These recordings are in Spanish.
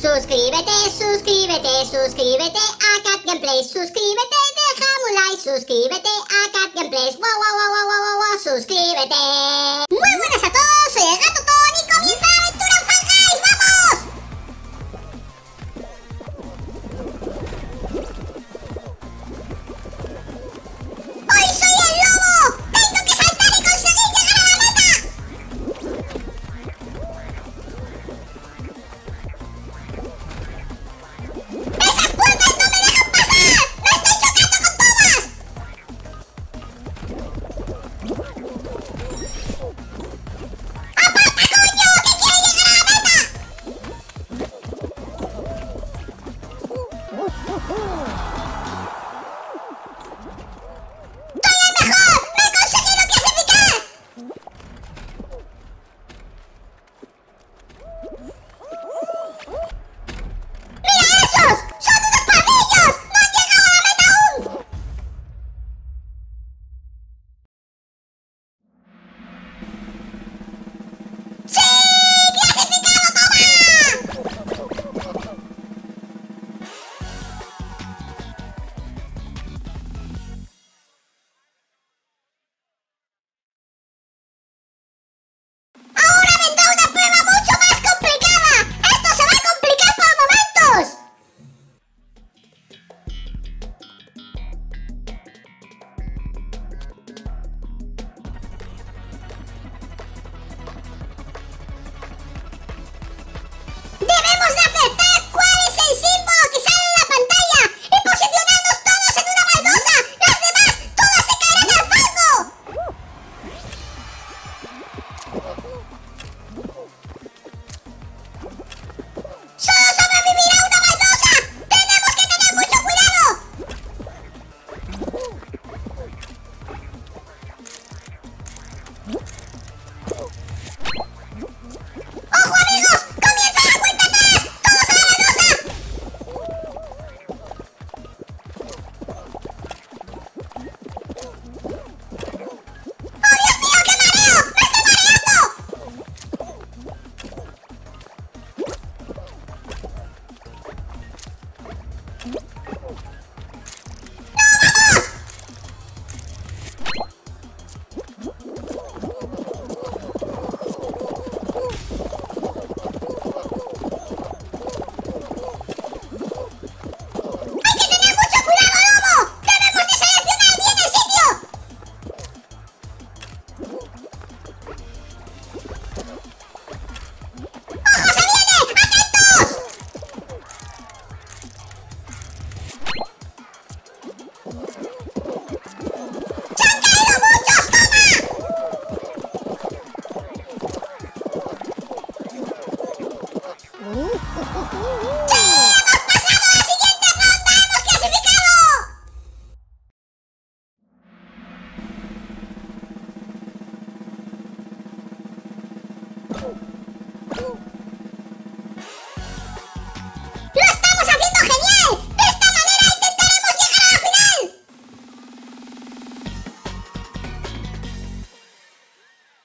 Suscríbete, suscríbete, suscríbete a Cat Gameplays. Suscríbete, déjame un like. Suscríbete a Cat Gameplays. Wow, wow, wow, wow, wow, wow, suscríbete. Muy buenas a todos, soy el Gato y comienza la aventura en Fall Guys. ¡Vamos! ¡Hoy soy el lobo! ¡Tengo que saltar y conseguir llegar a la meta! ¡Esas puertas no me dejan pasar! ¡Me estoy chocando con todas! ¡Aparta, coño! ¡Que quiero llegar a la meta! ¡Soy el mejor! ¡Me he conseguido clasificar! ¡Mira esos! ¡Son unos pardillos! ¡No han llegado a la meta aún! ¡Sí! ¡Clasificado, toma! Ahora vendrá una prueba mucho más complicada. Esto se va a complicar por momentos. Debemos de acertar cuál es el símbolo que sale en la pantalla y posicionarnos todos en una baldosa. Las demás todas se caerán al fango. ¡Solo sobrevivirá una baldosa! ¡Tenemos que tener mucho cuidado! ¡Ojo, amigos! ¡Comienza la cuenta atrás! ¡Todos a la baldosa! ¡Oh, Dios mío, qué mareo! ¡Me estoy mareando! ¡Hay que tener mucho cuidado, lobo! ¡Debemos de seleccionar bien el sitio! ¡Ojo, se viene! ¡Atentos! ¡Se han caído muchos! ¡Toma! ¡Sí! ¡Hemos pasado a la siguiente ronda! ¡Hemos clasificado! ¡Lo estamos haciendo genial! ¡De esta manera intentaremos llegar a la final!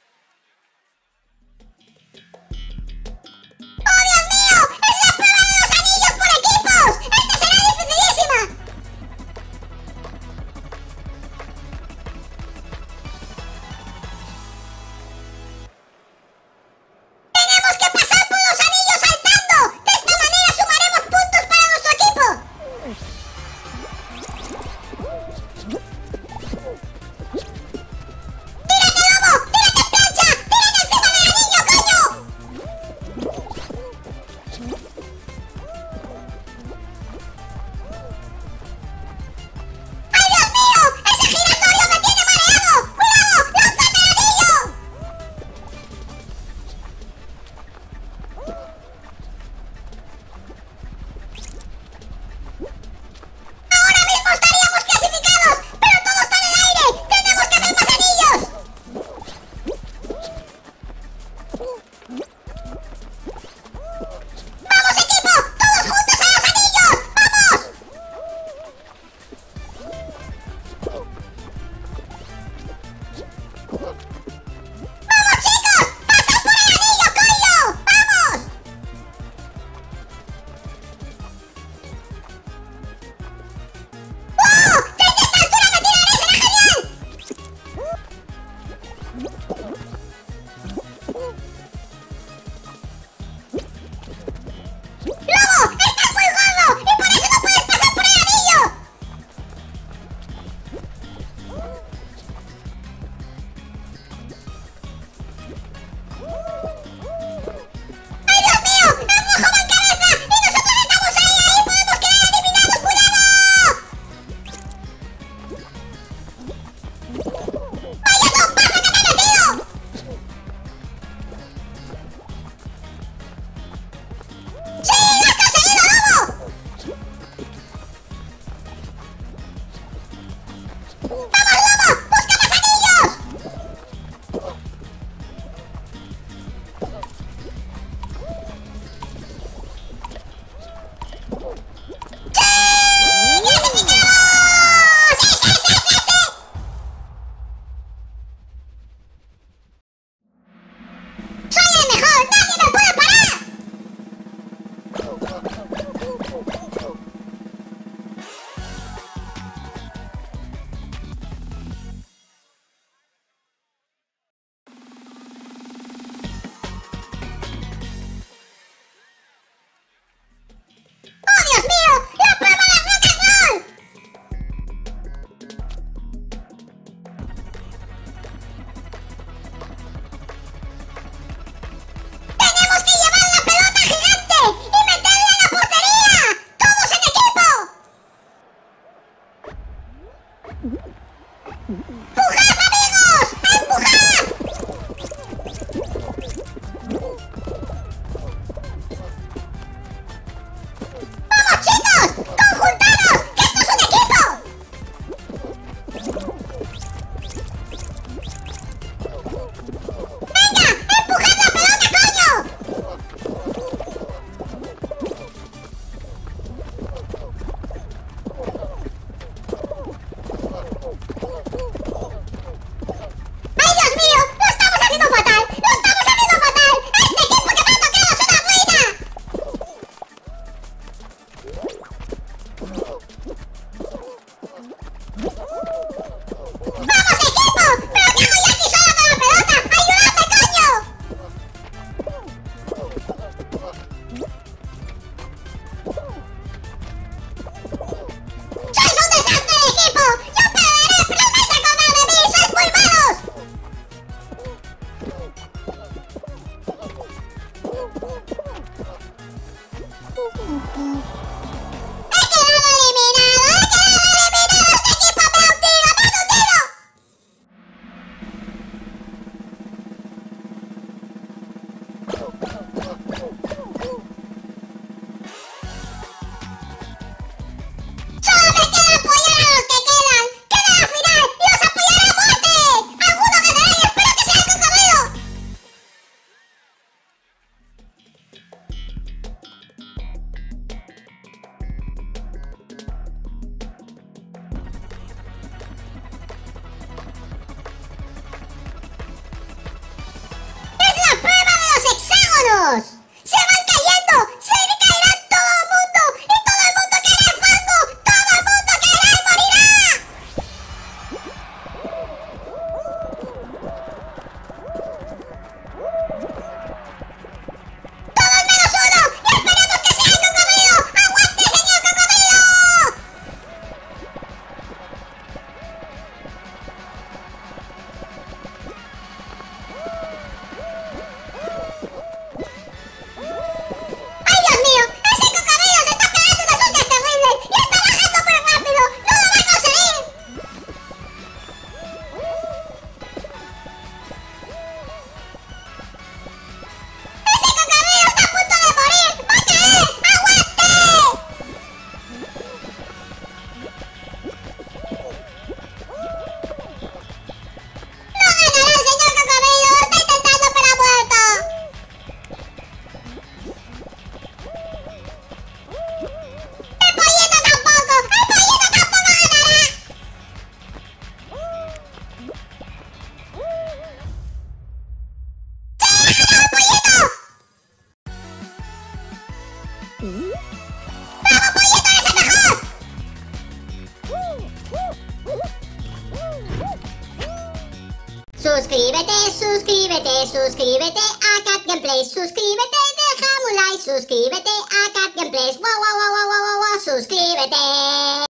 ¡Oh, Dios mío! ¡Es la prueba de los ¡Se van cayendo! ¡Se caerá todo el mundo! ¡Y todo el mundo caerá en fango! ¡Todo el mundo caerá y morirá! ¡Todos menos uno! ¡Y esperemos que sea el cocodrilo! ¡Aguante, señor cocodrilo! ¡Bravo, pollito, eres el mejor! Suscríbete, suscríbete, suscríbete a Cat Gameplays. Suscríbete, déjame un like. Suscríbete a Cat Gameplays. Wow, wow, wow, wow, wow, wow, suscríbete.